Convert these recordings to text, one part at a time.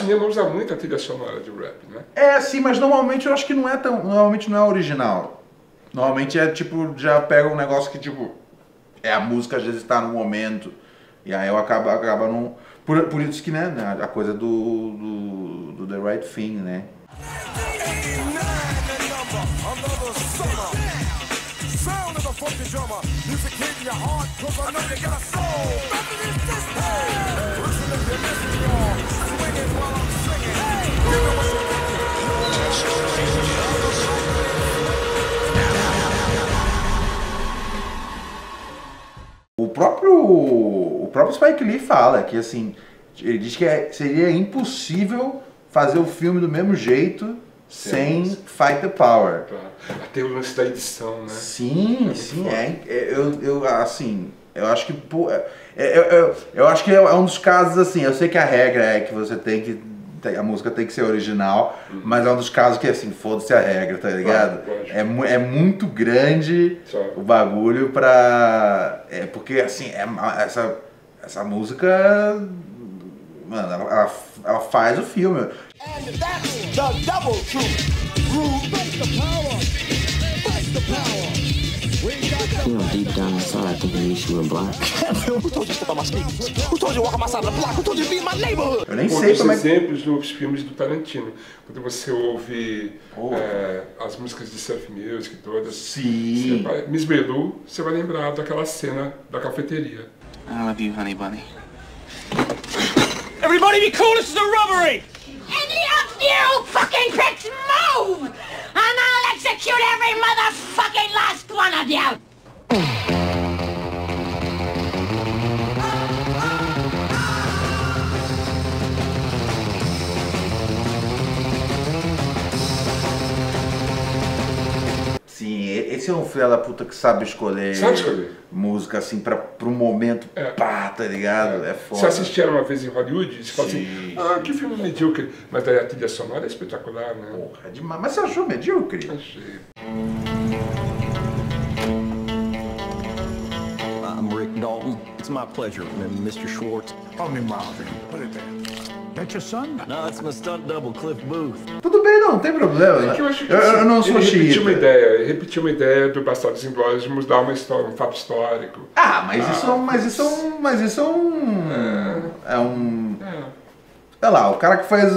cinema usa muito a trilha sonora de rap, né? É, sim, mas normalmente eu acho que não é tão... Normalmente não é original. Normalmente é tipo, já pega um negócio que tipo... a música às vezes tá no momento. E aí eu acaba não... Por isso que, né, a coisa do The Right Thing, né? O próprio Spike Lee fala que, assim, ele diz que seria impossível fazer o filme do mesmo jeito sem Fight the Power. Até o lance da edição, né? Sim, sim, eu acho que, pô, eu acho que é um dos casos, assim, eu sei que a regra é que você tem que, a música tem que ser original, mas é um dos casos que, assim, foda-se a regra, tá ligado? É muito grande o bagulho pra... porque, assim, essa música, mano, ela faz o filme. You know, deep down inside, I think I wish you were black. Who told you to step on my sneakers? Who told you to walk on my side of the block? Who told you to be in my neighborhood? Eu nem sei como é que... exemplos dos filmes do Tarantino. Quando você ouve as músicas de surf music todas, sim. Miss Belu, você vai lembrar daquela cena da cafeteria. I love you, honey bunny. Everybody be cool, this is a robbery! Any of you fucking pricks move! And I'll execute every motherfucking last one of you! Sim, esse é um filho da puta que sabe escolher música, assim, pro momento, pá, tá ligado? É foda. Você assistiram uma vez em Hollywood e você fala assim, que filme medíocre. Mas daí a trilha sonora é espetacular, né? Porra, é demais. Mas você achou medíocre? Achei. I'm Rick Dalton. It's my pleasure, Mr. Schwartz. Call me Marvin. Put it there. That's your son? No, it's my stunt double, Cliff Booth. Tudo bem, não tem problema. Né? Eu não sou xiita. Ele repetiu uma ideia do Bastardos Inglórios de mudar uma história, um fato histórico. Isso é um... Sei lá, o cara que fez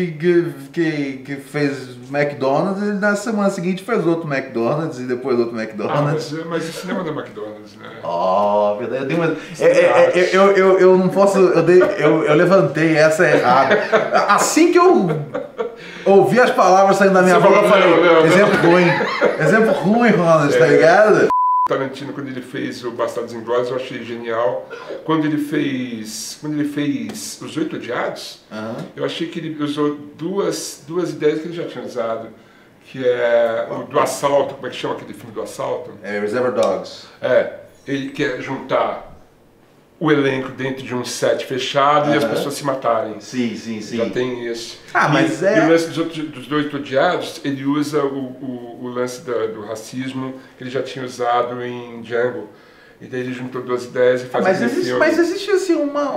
McDonald's, e na semana seguinte fez outro McDonald's e depois outro McDonald's. Mas o cinema não é McDonald's, né? Ó, verdade. Eu não posso. Eu levantei essa errada. Assim que eu ouvi as palavras saindo da minha boca, eu falei: exemplo ruim. Exemplo ruim, Ronald, tá ligado? Tarantino, quando ele fez o Bastardos Inglórios, eu achei genial. Quando ele fez Os Oito Odiados, eu achei que ele usou duas ideias que ele já tinha usado, que é o do assalto. Como é que chama aquele filme do assalto? É Reservoir Dogs. Ele quer juntar o elenco dentro de um set fechado e as pessoas se matarem. Sim. Já tem isso. E o lance dos Oito Odiados, ele usa o lance do racismo que ele já tinha usado em Django. E daí ele juntou duas ideias e faz filme. Mas existe assim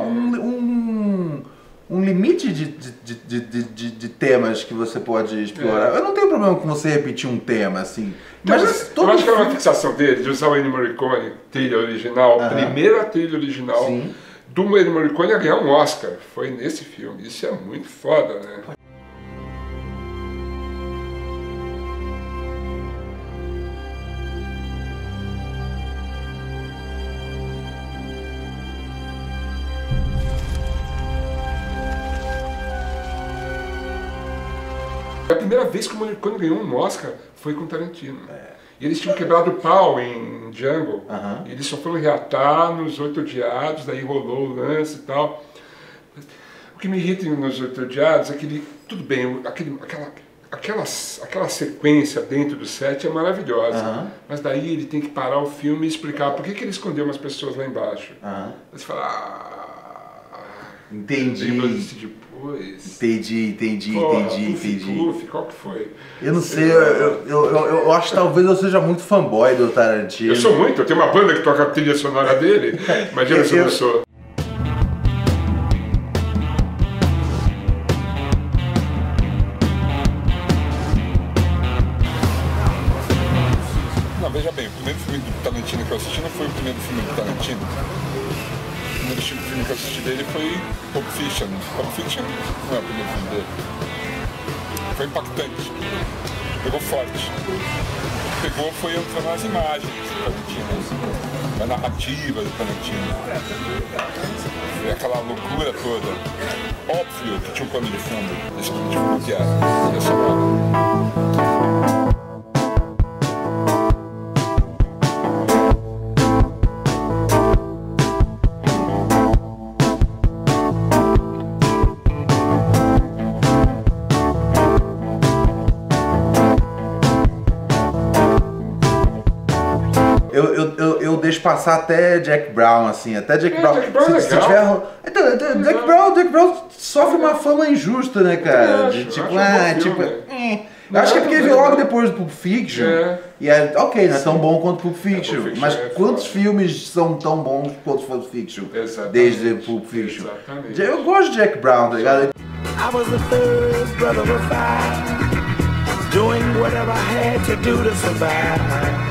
um limite de temas que você pode explorar. Eu não tenho problema com você repetir um tema, assim. Mas eu acho que é uma fixação dele, de usar o Ennio Morricone, trilha original, primeira trilha original do Ennio Morricone a ganhar um Oscar. Foi nesse filme. Isso é muito foda, né? A primeira vez que o Morricone ganhou um Oscar foi com Tarantino. E eles tinham quebrado o pau em Django. E eles só foram reatar nos Oito Odiados, daí rolou o lance e tal. O que me irrita nos Oito Odiados é que ele, tudo bem, aquela sequência dentro do set é maravilhosa. Mas daí ele tem que parar o filme e explicar por que ele escondeu umas pessoas lá embaixo. Aí você fala, entendi. Depois. Entendi. Qual que foi? Eu não sei, eu acho que talvez eu seja muito fanboy do Tarantino. Eu sou muito, eu tenho uma banda que toca a trilha sonora dele, imagina se eu não sou. primeiro filme do Tarantino. O primeiro filme que eu assisti dele foi Pulp Fiction. Pulp Fiction não é o primeiro filme dele. Foi impactante. Pegou forte. Pegou foi entrar nas imagens do Tarantino, na narrativa do Tarantino. Foi aquela loucura toda. Óbvio que tinha um pano de fundo. Esse pano de fundo que era chamado. Eu deixo passar até Jack Brown, assim, até Jack Brown. Jack Brown se tiver... Então, Jack Brown sofre uma fama injusta, né, cara? De tipo, eu acho que é porque ele veio logo depois do Pulp Fiction. E é ok, não é tão bom quanto Pulp Fiction. Mas quantos filmes são tão bons quanto Pulp Fiction? Desde Pulp Fiction. Eu gosto de Jack Brown, tá ligado? I was the third brother of five, doing whatever I had to do to survive.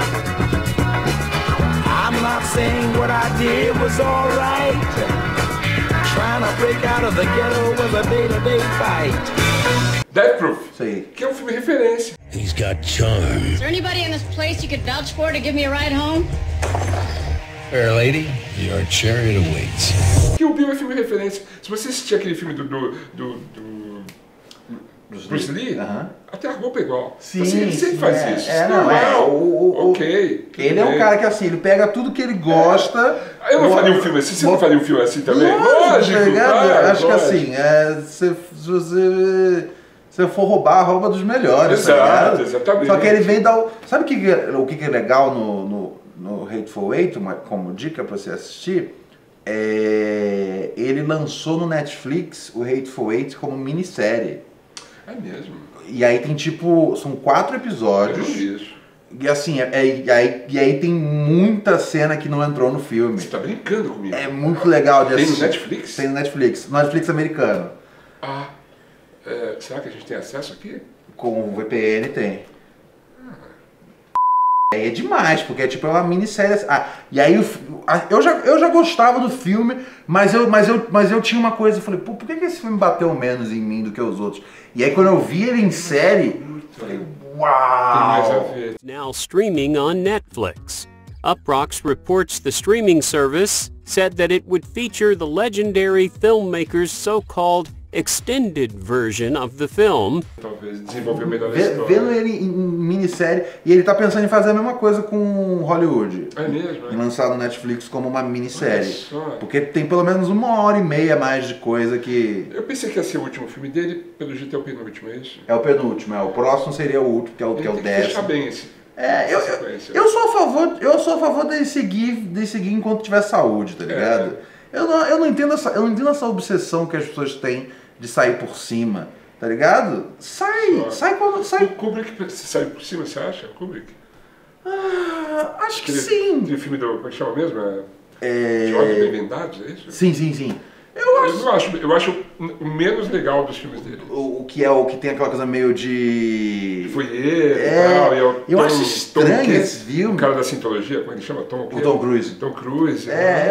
I'm not saying what I did was alright. Trying to break out of the ghetto was a day-to-day fight. Death Proof, Sei. que é um filme referência. He's got charm. Is there anybody in this place you could vouch for to give me a ride home? Fair lady, your chariot awaits. Que o Bill é filme referência. Se você assistir aquele filme do Bruce Lee, até a roupa é igual. Sim, assim, ele sempre faz isso. Ok. Ele é um cara que assim, ele pega tudo que ele gosta. Eu não faria um filme assim, você não faria um filme assim também? Lógico, tá ligado? Acho lógico. que assim, se você for roubar, rouba dos melhores. Exato, tá ligado? exatamente. Só que ele vem dar o... Sabe o que é legal no Hateful Eight, como dica pra você assistir? Ele lançou no Netflix o Hateful Eight como minissérie. É mesmo. E aí tem tipo, são 4 episódios. E assim, e aí tem muita cena que não entrou no filme. Você tá brincando comigo? É muito legal de assistir. Tem no Netflix? Tem no Netflix. No Netflix americano. Será que a gente tem acesso aqui? Com o VPN tem. É demais, porque tipo, é uma minissérie. E aí eu já gostava do filme, mas eu tinha uma coisa, eu falei, pô, por que esse filme bateu menos em mim do que os outros? E aí quando eu vi ele em série, eu falei, uau! Now streaming on Netflix. Uproxx reports the streaming service said that it would feature the legendary filmmaker's so-called extended version of the film. Talvez desenvolver melhor a história. Vendo ele em minissérie, e ele tá pensando em fazer a mesma coisa com Hollywood. É mesmo? E lançar no Netflix como uma minissérie. Porque tem pelo menos 1h30 a mais de coisa que... Eu pensei que ia ser o último filme dele, pelo jeito é o penúltimo, é isso? É o penúltimo, o próximo seria o último, que é o Ele tem que 10º. fechar bem esse. Eu sou a favor de seguir enquanto tiver saúde, tá ligado? Eu não entendo essa obsessão que as pessoas têm de sair por cima, tá ligado? Sai quando sai. O Kubrick saiu por cima, você acha? O Kubrick? Acho que sim. Aquele filme do, como é que chama mesmo? De Olhos Bem Vendados, é isso? Sim. Eu acho o menos legal dos filmes dele. O que tem aquela coisa meio de... Foi ele e tal. Eu acho estranho esse filme. O cara da Scientologia, como é que chama? Tom Cruise. Tom Cruise.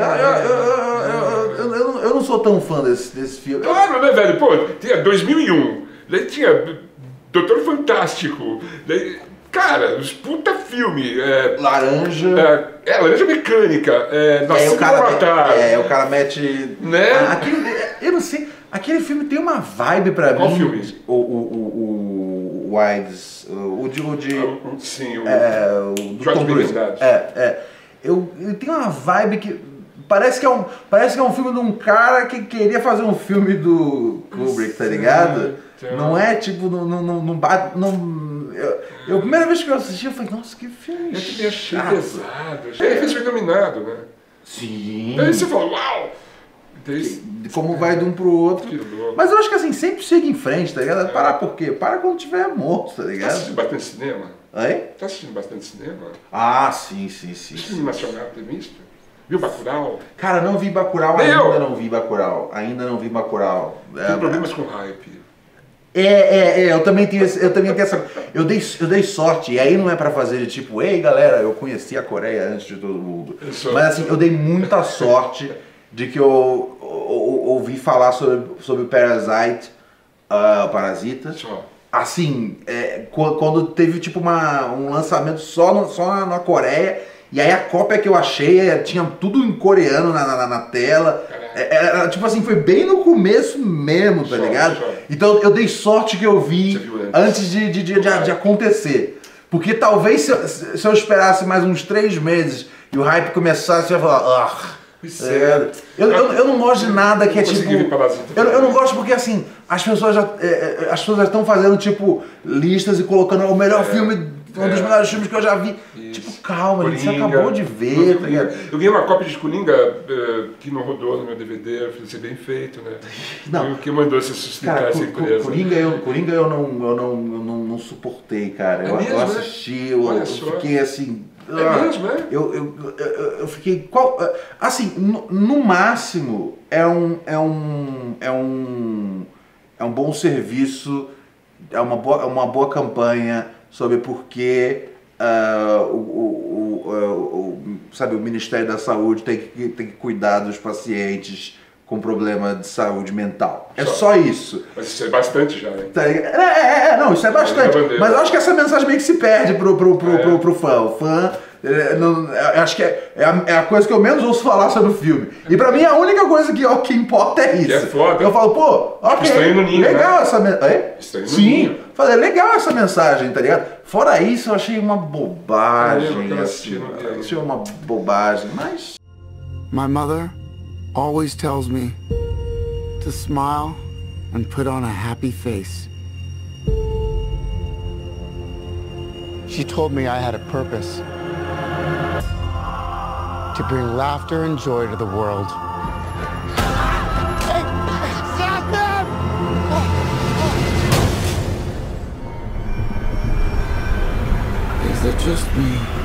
Eu não sou tão fã desse filme. Claro, né, velho? Pô, tinha 2001. Daí tinha Doutor Fantástico. Daí, cara, os puta filme. Laranja. Laranja Mecânica. Nascido pra Matar. O cara mete... Né? Eu não sei. Aquele filme tem uma vibe pra Qual mim. Qual filme? O Wides. O do Tom Cruise. Ele tem uma vibe que... Parece que é um filme de um cara que queria fazer um filme do Kubrick, tá ligado? Não é tipo, não bate. A primeira vez que eu assisti, eu falei, nossa, que filme chato. Eu achei pesado. Ele fez o Iluminado, né? Sim. Daí você fala, uau! Como vai de um pro outro. Mas eu acho que assim, sempre siga em frente, tá ligado? Parar por quê? Para quando tiver morto, tá ligado? Tá assistindo bastante cinema? Oi? Tá assistindo bastante cinema? Sim. Filme nacional tem visto? Viu Bacurau? Cara, não vi Bacurau, ainda não vi Bacurau. Tem problemas com hype. Eu também tenho essa. Eu dei sorte, e aí não é pra fazer de tipo, ei galera, eu conheci a Coreia antes de todo mundo. Mas assim, eu dei muita sorte de que eu ouvi falar sobre o Parasite, Parasita. Assim, quando teve tipo um lançamento só na Coreia, e aí a cópia que eu achei tinha tudo em coreano na tela. Tipo assim, foi bem no começo mesmo, tá ligado? Então eu dei sorte que eu vi antes de acontecer. Porque talvez se eu esperasse mais uns 3 meses e o hype começasse, eu ia falar, eu não gosto de nada que é tipo... Eu não gosto porque assim, as pessoas já estão fazendo tipo listas e colocando o melhor filme, um dos melhores filmes que eu já vi. Tipo, calma, gente, você acabou de ver, tá ligado? Eu ganhei uma cópia de Coringa que não rodou no meu DVD, eu falei, ser bem feito, né? Não. Quem mandou você sustentar essa empresa? Coringa eu não suportei, cara. Eu assisti, eu fiquei assim... mesmo, é? Eu fiquei... Assim, no máximo, é um bom serviço, é uma boa campanha sobre por que sabe, o Ministério da Saúde tem que cuidar dos pacientes com problema de saúde mental. É só isso. Mas isso é bastante já, né? Não, isso é bastante. Mas eu acho que essa mensagem meio que se perde pro fã. O fã... acho que é a coisa que eu menos ouço falar sobre o filme. E pra mim a única coisa que importa é isso. Que é foda. Eu falo, pô, ok, Estranho no Ninho, legal, né? Essa mensagem. Sim, falei, legal essa mensagem, tá ligado? Fora isso, eu achei uma bobagem. Achei uma bobagem, mas... My mother always tells me to smile and put on a happy face. She told me I had a purpose. To bring laughter and joy to the world. Hey, stop them! Is it just me?